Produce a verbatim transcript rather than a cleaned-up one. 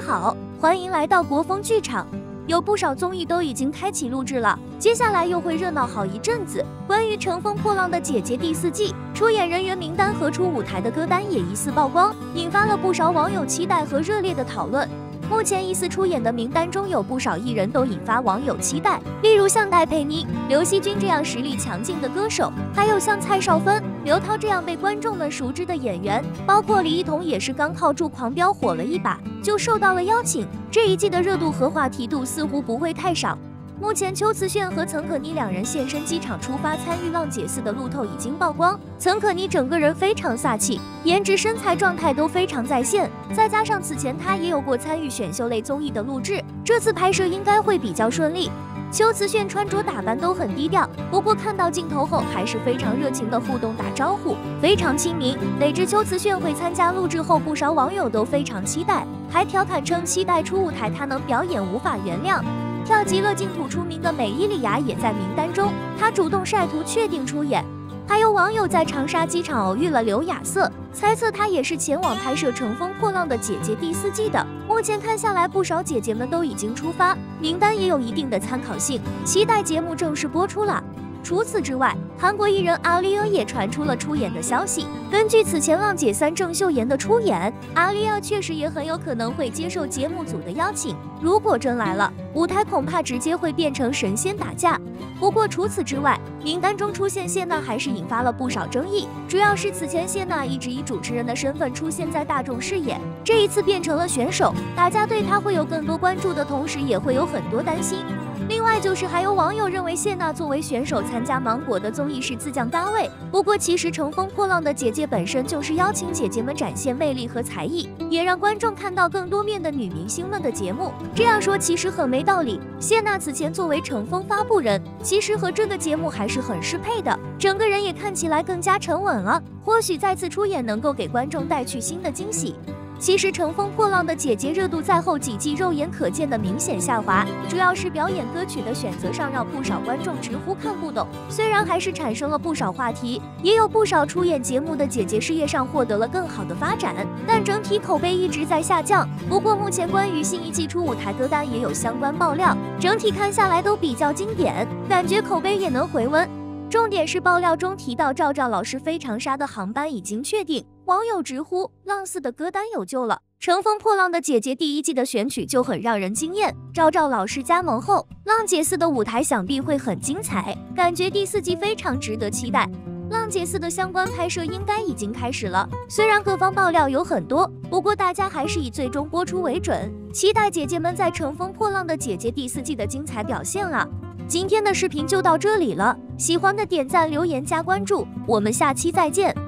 好，欢迎来到国风剧场。有不少综艺都已经开启录制了，接下来又会热闹好一阵子。关于《乘风破浪的姐姐》第四季出演人员名单和出舞台的歌单也疑似曝光，引发了不少网友期待和热烈的讨论。目前疑似出演的名单中有不少艺人都引发网友期待，例如像戴佩妮、刘惜君这样实力强劲的歌手，还有像蔡少芬、刘涛这样被观众们熟知的演员，包括李一桐也是刚靠住《狂飙》火了一把，就受到了邀请。这一季的热度和话题度似乎不会太少。目前邱瓷炫和岑可妮两人现身机场出发参与浪姐四的路透已经曝光，岑可妮整个人非常飒气，颜值身材状态都非常在线，再加上此前她也有过参与选秀类综艺的录制，这次拍摄应该会比较顺利。邱瓷炫穿着打扮都很低调，不过看到镜头后还是非常热情的互动打招呼，非常亲民。得知邱瓷炫会参加录制后，不少网友都非常期待，还调侃称期待出舞台她能表演无法原谅。跳极乐净土出名的美伊里亚也在名单中，她主动晒图确定出演。还有网友在长沙机场偶遇了刘亚瑟，猜测她也是前往拍摄《乘风破浪的姐姐》第四季的。目前看下来，不少姐姐们都已经出发，名单也有一定的参考性，期待节目正式播出了。除此之外，韩国艺人阿丽亚也传出了出演的消息。根据此前《浪姐三》郑秀妍的出演，阿丽亚确实也很有可能会接受节目组的邀请。如果真来了，舞台恐怕直接会变成神仙打架。不过除此之外，名单中出现谢娜还是引发了不少争议，主要是此前谢娜一直以主持人的身份出现在大众视野，这一次变成了选手，大家对她会有更多关注的同时，也会有很多担心。另外就是还有网友认为谢娜作为选手参加芒果的综艺是自降单位，不过其实《乘风破浪的姐姐》本身就是邀请姐姐们展现魅力和才艺，也让观众看到更多面的女明星们的节目。这样说其实很没道理，谢娜此前作为乘风发布人，其实和这个节目还是很适配的，整个人也看起来更加沉稳了，或许再次出演能够给观众带去新的惊喜。其实《乘风破浪的姐姐》热度在后几季肉眼可见的明显下滑，主要是表演歌曲的选择上让不少观众直呼看不懂。虽然还是产生了不少话题，也有不少出演节目的姐姐事业上获得了更好的发展，但整体口碑一直在下降。不过目前关于新一季出舞台歌单也有相关爆料，整体看下来都比较经典，感觉口碑也能回温。重点是爆料中提到赵照老师飞长沙的航班已经确定，网友直呼浪四的歌单有救了。乘风破浪的姐姐第一季的选曲就很让人惊艳，赵照老师加盟后，浪姐四的舞台想必会很精彩，感觉第四季非常值得期待。浪姐四的相关拍摄应该已经开始了，虽然各方爆料有很多，不过大家还是以最终播出为准，期待姐姐们在乘风破浪的姐姐第四季的精彩表现啊！今天的视频就到这里了，喜欢的点赞、留言、加关注，我们下期再见。